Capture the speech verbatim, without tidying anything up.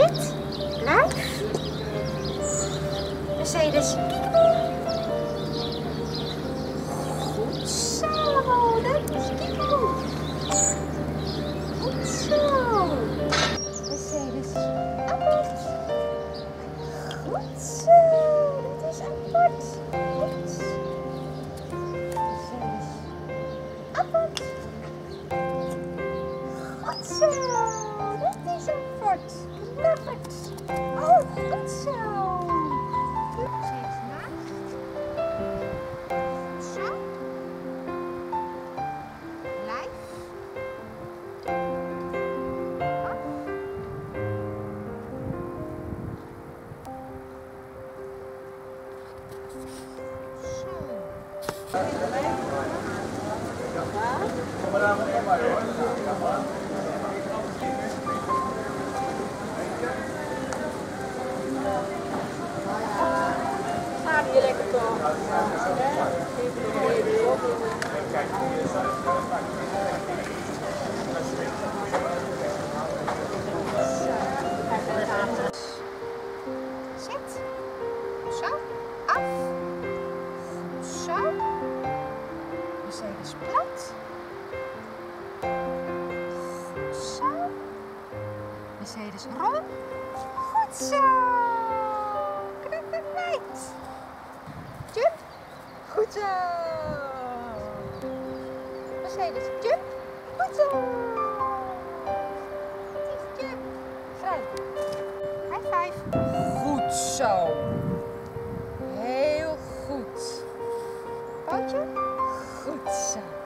Zit. Blijf. Mercedes. Goed zo. Dat is kiekeboe. Goed zo. Mercedes. Apart. Goed zo. Dat is apart. Goed. Mercedes. Apart. Goed zo. Dat is apart. Knappert. Oh, goed zo. Mercedes naast. Goed zo. Blijf. Af. Gaat hier lekker toch? Zit. Zo. Af. Zo. Mercedes plat. Goed zo. Mercedes rond. Goed zo. Knappe meid. Jump. Goed zo. Mercedes jump. Goed zo. Het is jump. Vrij. High five. Goed zo. Heel goed. Pootje. Goed zo.